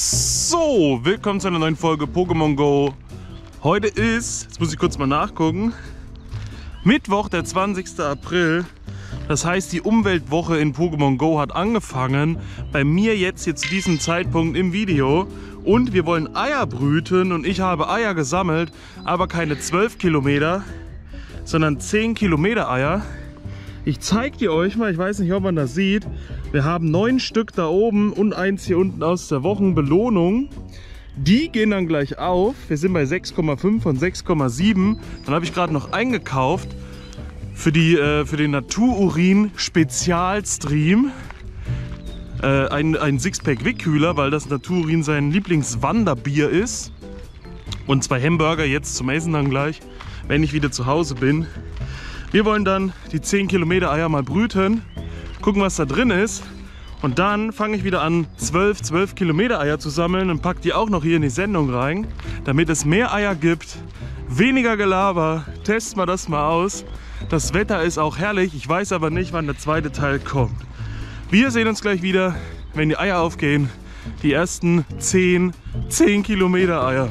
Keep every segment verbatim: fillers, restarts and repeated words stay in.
So, willkommen zu einer neuen Folge Pokémon Go. Heute ist, jetzt muss ich kurz mal nachgucken, Mittwoch, der zwanzigste April. Das heißt, die Umweltwoche in Pokémon Go hat angefangen. Bei mir jetzt hier zu diesem Zeitpunkt im Video. Und wir wollen Eier brüten und ich habe Eier gesammelt, aber keine zwölf Kilometer, sondern zehn Kilometer Eier. Ich zeige die euch mal, ich weiß nicht, ob man das sieht. Wir haben neun Stück da oben und eins hier unten aus der Wochenbelohnung. Die gehen dann gleich auf. Wir sind bei sechs Komma fünf und sechs Komma sieben. Dann habe ich gerade noch eingekauft für, die, äh, für den Natururin Spezialstream. Äh, ein, ein Sixpack Wickkühler, weil das Natururin sein Lieblingswanderbier ist. Und zwei Hamburger jetzt zum Essen dann gleich, wenn ich wieder zu Hause bin. Wir wollen dann die zehn Kilometer Eier mal brüten, gucken, was da drin ist. Und dann fange ich wieder an, zwölf, zwölf Kilometer Eier zu sammeln und packe die auch noch hier in die Sendung rein, damit es mehr Eier gibt, weniger Gelaber. Testen wir das mal aus. Das Wetter ist auch herrlich, ich weiß aber nicht, wann der zweite Teil kommt. Wir sehen uns gleich wieder, wenn die Eier aufgehen. Die ersten zehn, zehn Kilometer Eier.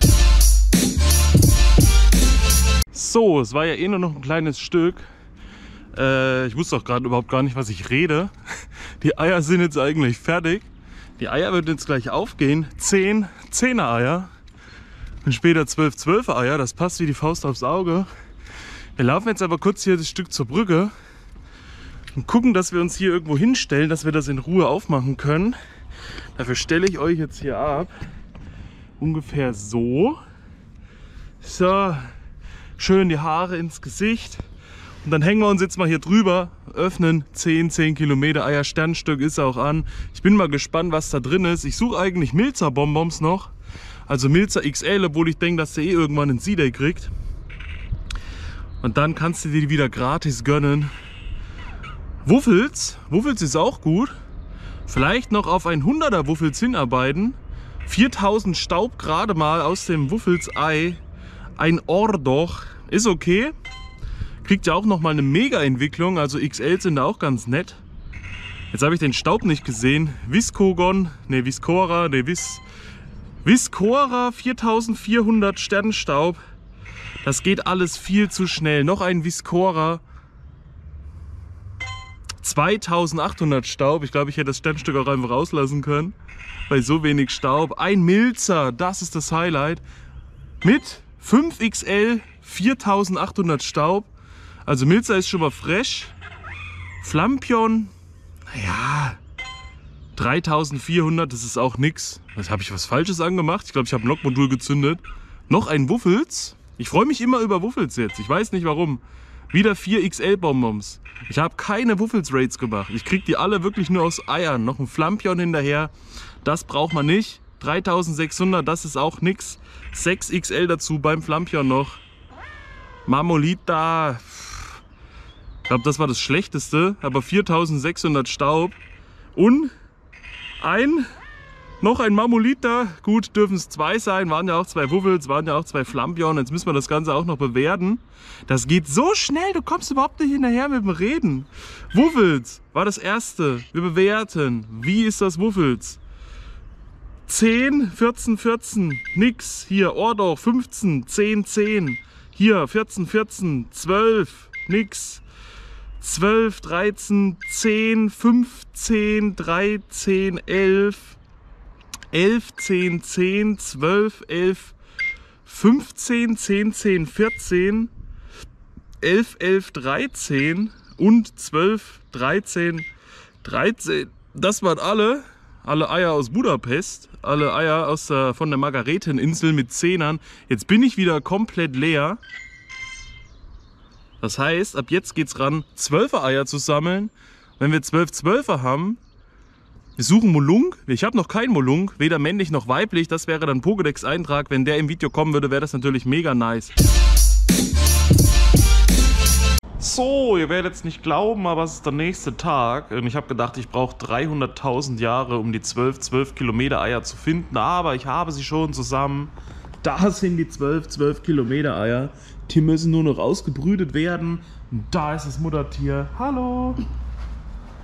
So, es war ja eh nur noch ein kleines Stück. Äh, ich wusste auch gerade überhaupt gar nicht, was ich rede. Die Eier sind jetzt eigentlich fertig. Die Eier werden jetzt gleich aufgehen. zehn zehner Eier und später zwölf zwölfer Eier. Das passt wie die Faust aufs Auge. Wir laufen jetzt aber kurz hier das Stück zur Brücke und gucken, dass wir uns hier irgendwo hinstellen, dass wir das in Ruhe aufmachen können. Dafür stelle ich euch jetzt hier ab. Ungefähr so. So. Schön die Haare ins Gesicht. Und dann hängen wir uns jetzt mal hier drüber, öffnen, zehn, zehn Kilometer Eier, Sternstück ist auch an. Ich bin mal gespannt, was da drin ist. Ich suche eigentlich Milza-Bonbons noch. Also Milza X L, obwohl ich denke, dass der eh irgendwann einen C-Day kriegt. Und dann kannst du dir die wieder gratis gönnen. Wuffels, Wuffels ist auch gut. Vielleicht noch auf ein hunderter Wuffels hinarbeiten. viertausend Staub gerade mal aus dem Wuffels-Ei. Ein Ordoch ist okay. Kriegt ja auch nochmal eine Mega-Entwicklung. Also X L sind da auch ganz nett. Jetzt habe ich den Staub nicht gesehen. Viscogon, ne Viscora, ne Vis, Viscora viertausendvierhundert Sternstaub. Das geht alles viel zu schnell. Noch ein Viscora. zweitausendachthundert Staub. Ich glaube, ich hätte das Sternstück auch einfach rauslassen können. Bei so wenig Staub. Ein Milza, das ist das Highlight. Mit fünf X L, viertausendachthundert Staub. Also Milza ist schon mal fresh. Flampion, naja, dreitausendvierhundert, das ist auch nix. Also habe ich was Falsches angemacht? Ich glaube, ich habe ein Lockmodul gezündet. Noch ein Wuffels. Ich freue mich immer über Wuffels jetzt. Ich weiß nicht warum. Wieder vier X L Bonbons. Ich habe keine Wuffels-Raids gemacht. Ich kriege die alle wirklich nur aus Eiern. Noch ein Flampion hinterher. Das braucht man nicht. dreitausendsechshundert, das ist auch nix. sechs X L dazu beim Flampion noch. Mamolita. Ich glaube, das war das Schlechteste. Aber viertausendsechshundert Staub. Und ein, noch ein Mamolita. Gut, dürfen es zwei sein. Waren ja auch zwei Wuffels, waren ja auch zwei Flampion. Jetzt müssen wir das Ganze auch noch bewerten. Das geht so schnell, du kommst überhaupt nicht hinterher mit dem Reden. Wuffels war das erste. Wir bewerten. Wie ist das Wuffels? zehn, vierzehn, vierzehn, nix. Hier, Ordoch, fünfzehn, zehn, zehn. Hier, vierzehn, vierzehn, zwölf, nix. zwölf, dreizehn, zehn, fünfzehn, dreizehn, elf. elf, zehn, zehn, zwölf, elf, fünfzehn, zehn, zehn, vierzehn. elf, elf, dreizehn und zwölf, dreizehn, dreizehn. Das waren alle. Alle Eier aus Budapest, alle Eier aus der, von der Margareteninsel mit Zehnern. Jetzt bin ich wieder komplett leer. Das heißt, ab jetzt geht's ran, zwölfer Eier zu sammeln. Wenn wir zwölf Zwölfer haben, wir suchen Molung. Ich habe noch keinen Molung, weder männlich noch weiblich. Das wäre dann Pokédex-Eintrag. Wenn der im Video kommen würde, wäre das natürlich mega nice. So, ihr werdet es nicht glauben, aber es ist der nächste Tag und ich habe gedacht, ich brauche dreihunderttausend Jahre, um die zwölf, zwölf Kilometer Eier zu finden, aber ich habe sie schon zusammen. Da sind die zwölf, zwölf Kilometer Eier. Die müssen nur noch ausgebrütet werden. Und da ist das Muttertier. Hallo!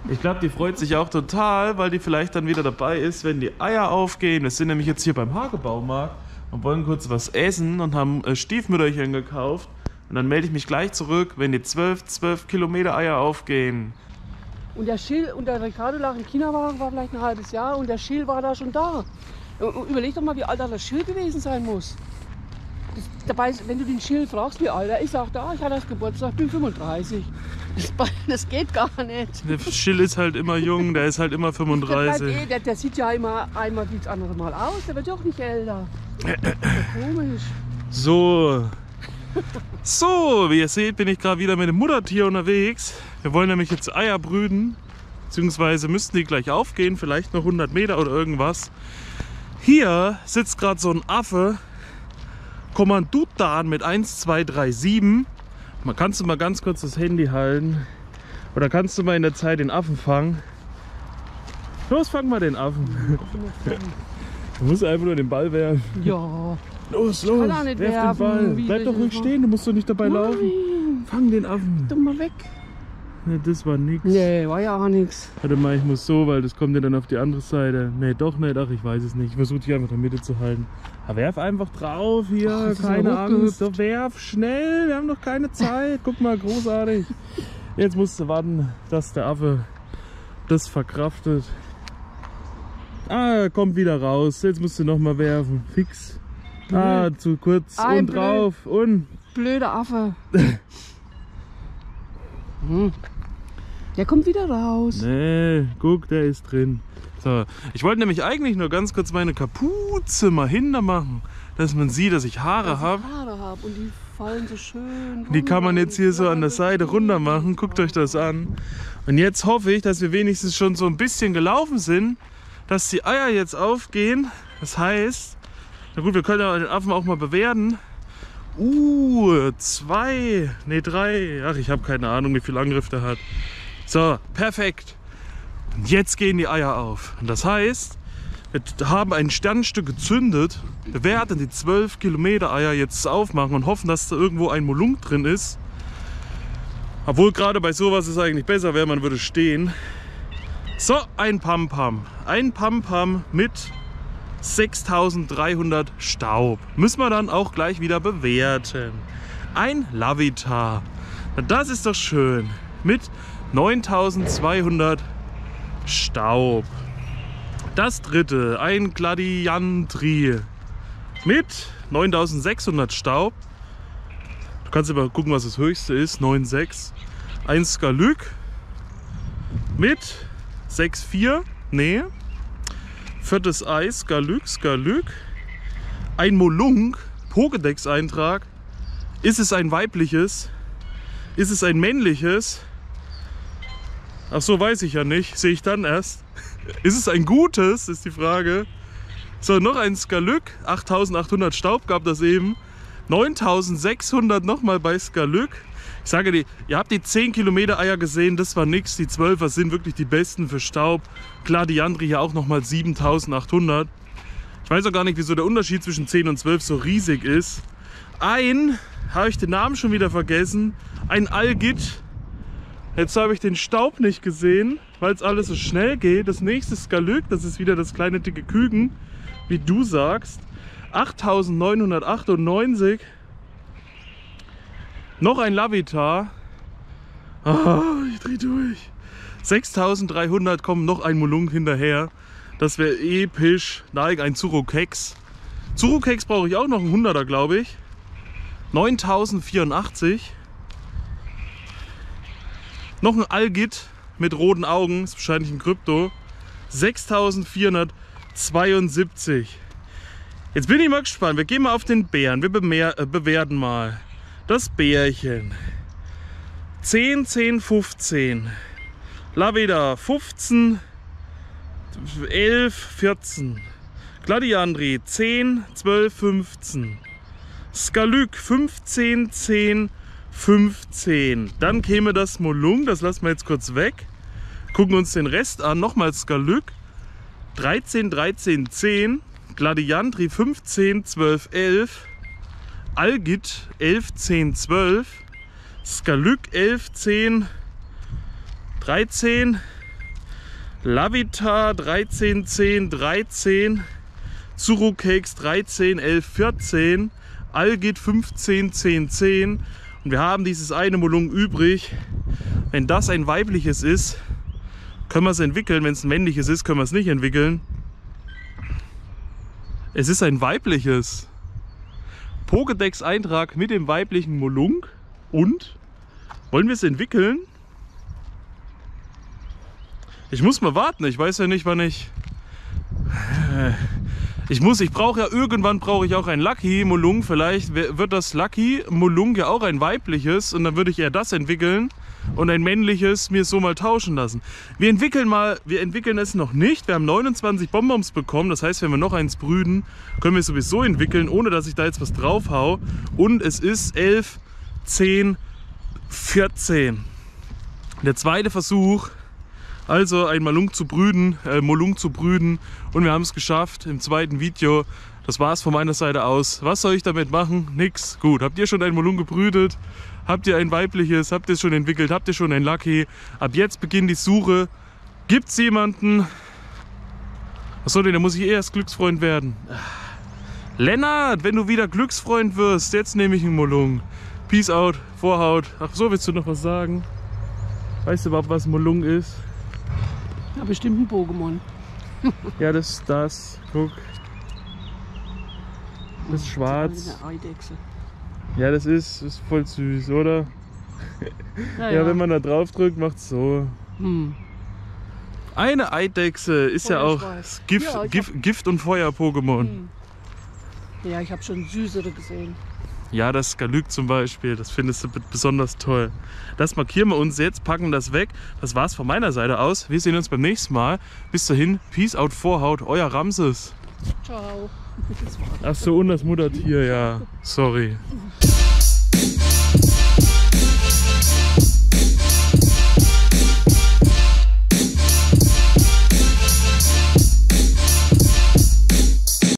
Ich glaube, die freut sich auch total, weil die vielleicht dann wieder dabei ist, wenn die Eier aufgehen. Wir sind nämlich jetzt hier beim Hagebaumarkt und wollen kurz was essen und haben äh, Stiefmütterchen gekauft. Und dann melde ich mich gleich zurück, wenn die zwölf, zwölf Kilometer Eier aufgehen. Und der Schill und der Ricardo lag in China, war, war vielleicht ein halbes Jahr und der Schill war da schon da. Überleg doch mal, wie alt das Schill gewesen sein muss. Das, dabei, wenn du den Schill fragst, wie alt er ist, sagt er, ah, ich hatte das Geburtstag, bin fünfunddreißig. Das, das geht gar nicht. Der Schill ist halt immer jung, der ist halt immer fünfunddreißig. Der, der, der sieht ja immer einmal wie das andere Mal aus, der wird ja auch nicht älter. Komisch. So. So, wie ihr seht, bin ich gerade wieder mit dem Muttertier unterwegs. Wir wollen nämlich jetzt Eier brüten, beziehungsweise müssten die gleich aufgehen, vielleicht noch hundert Meter oder irgendwas. Hier sitzt gerade so ein Affe, Kommandutan mit eins zwei drei sieben. Man kannst du mal ganz kurz das Handy halten oder kannst du mal in der Zeit den Affen fangen. Los, fang mal den Affen. Du musst einfach nur den Ball werfen. Ja. Los, los, Kann er nicht werf werfen. den Ball. Wie Bleib will doch ich ruhig das stehen, du musst doch nicht dabei Nein. laufen. Fang den Affen. Doch mal weg. Ne, das war nix. Nee, war ja auch nichts. Warte mal, ich muss so, weil das kommt ja dann auf die andere Seite. Ne, doch nicht, ach, ich weiß es nicht. Ich versuche dich einfach in der Mitte zu halten. Aber werf einfach drauf hier, Ach, das ist keine ja Angst. Doch, werf schnell, wir haben noch keine Zeit. Guck mal, großartig. Jetzt musst du warten, dass der Affe das verkraftet. Ah, er kommt wieder raus. Jetzt musst du noch mal werfen. Fix. Ah, zu kurz. Ein Und drauf. Und. Blöder Affe. hm. Der kommt wieder raus. Nee, guck, der ist drin. So, ich wollte nämlich eigentlich nur ganz kurz meine Kapuze mal hinter machen, dass man sieht, dass ich Haare habe. Haare hab und die fallen so schön. Die kann man jetzt hier so an der Seite runter machen. Guckt euch das an. Und jetzt hoffe ich, dass wir wenigstens schon so ein bisschen gelaufen sind, dass die Eier jetzt aufgehen. Das heißt, na gut, wir können ja den Affen auch mal bewerten. Uh, zwei, nee, drei. Ach, ich habe keine Ahnung, wie viel Angriff der hat. So, perfekt. Und jetzt gehen die Eier auf. Und das heißt, wir haben ein Sternstück gezündet. Wir werden die zwölf Kilometer Eier jetzt aufmachen und hoffen, dass da irgendwo ein Molunk drin ist. Obwohl gerade bei sowas es eigentlich besser wäre, man würde stehen. So, ein Pam-Pam. Ein Pam-Pam mit sechstausenddreihundert Staub. Müssen wir dann auch gleich wieder bewerten. Ein Lavitar. Na, das ist doch schön. Mit neuntausendzweihundert Staub. Das dritte, ein Gladiantri mit neuntausendsechshundert Staub. Du kannst aber gucken, was das höchste ist. neun Komma sechs. Ein Skalyk mit sechs Komma vier. Nee. Viertes Eis, Skalyk, Skalyk. Ein Molunk, Pokédex-Eintrag. Ist es ein weibliches? Ist es ein männliches? Ach so, weiß ich ja nicht. Sehe ich dann erst. Ist es ein gutes, ist die Frage. So, noch ein Skalyk. achttausendachthundert Staub gab das eben. neuntausendsechshundert nochmal bei Skalyk. Ich sage dir, ihr habt die zehn Kilometer Eier gesehen, das war nix. Die zwölfer sind wirklich die besten für Staub. Gladiantri hier auch nochmal siebentausendachthundert. Ich weiß auch gar nicht, wieso der Unterschied zwischen zehn und zwölf so riesig ist. Ein, habe ich den Namen schon wieder vergessen, ein Algit. Jetzt habe ich den Staub nicht gesehen, weil es alles so schnell geht. Das nächste Skalyk, das ist wieder das kleine dicke Küken, wie du sagst. achttausendneunhundertachtundneunzig. Noch ein Lavitar. Oh, ich dreh durch. sechstausenddreihundert, kommen noch ein Molunk hinterher. Das wäre episch. Nein, ein Zurokex. Zurokex brauche ich auch noch, einen hunderter, glaube ich. neuntausendvierundachtzig. Noch ein Algit mit roten Augen, ist wahrscheinlich ein Krypto. sechstausendvierhundertzweiundsiebzig. Jetzt bin ich mal gespannt. Wir gehen mal auf den Bären. Wir bemer äh, bewerten mal das Bärchen. zehn, zehn, fünfzehn. Lavida fünfzehn, elf, vierzehn. Gladiantri zehn, zwölf, fünfzehn. Skalyk fünfzehn, zehn, fünfzehn. Dann käme das Molung, das lassen wir jetzt kurz weg. Gucken uns den Rest an. Nochmal Skalyk dreizehn, dreizehn, zehn. Gladiantri fünfzehn, zwölf, elf. Algit elf, zehn, zwölf. Skalyk elf, zehn, dreizehn. Lavita dreizehn, zehn, dreizehn, Zurukakes dreizehn, elf, vierzehn, Algit fünfzehn, zehn, zehn und wir haben dieses eine Molung übrig. Wenn das ein weibliches ist, können wir es entwickeln. Wenn es ein männliches ist, können wir es nicht entwickeln. Es ist ein weibliches. Pokédex-Eintrag mit dem weiblichen Molung. Und? Wollen wir es entwickeln? Ich muss mal warten. Ich weiß ja nicht, wann ich... Ich muss, ich brauche ja irgendwann brauche ich auch ein Lucky Molung. Vielleicht wird das Lucky Molung ja auch ein weibliches und dann würde ich eher das entwickeln und ein männliches mir so mal tauschen lassen. Wir entwickeln mal, wir entwickeln es noch nicht. Wir haben neunundzwanzig Bonbons bekommen. Das heißt, wenn wir noch eins brüten, können wir es sowieso entwickeln, ohne dass ich da jetzt was drauf hau. Und es ist elf, zehn, vierzehn. Der zweite Versuch. Also ein Molung zu brüten, äh, Molung zu brüten und wir haben es geschafft im zweiten Video. Das war es von meiner Seite aus. Was soll ich damit machen? Nix. Gut, habt ihr schon ein Molung gebrütet? Habt ihr ein weibliches? Habt ihr es schon entwickelt? Habt ihr schon ein Lucky? Ab jetzt beginnt die Suche. Gibt es jemanden? Achso, denn da muss ich erst Glücksfreund werden. Lennart, wenn du wieder Glücksfreund wirst, jetzt nehme ich einen Molung. Peace out, Vorhaut. Ach so, willst du noch was sagen? Weißt du überhaupt, was Molung ist? Ja, bestimmt ein Pokémon. Ja, das ist das. Guck. Das ist schwarz. Eine Eidechse. Ja, das ist, ist voll süß, oder? Ja, Ja, ja. wenn man da drauf drückt, macht es so. Hm. Eine Eidechse ist ja auch Feuerschweif. Gift, Ja, ich Gift, Gift- und Feuer-Pokémon. Hm. Ja, ich habe schon süßere gesehen. Ja, das Galüg zum Beispiel, das findest du besonders toll. Das markieren wir uns jetzt, packen das weg. Das war's von meiner Seite aus. Wir sehen uns beim nächsten Mal. Bis dahin, Peace out, Vorhaut, euer Ramses. Ciao. Ach so, und das Muttertier, ja. Sorry.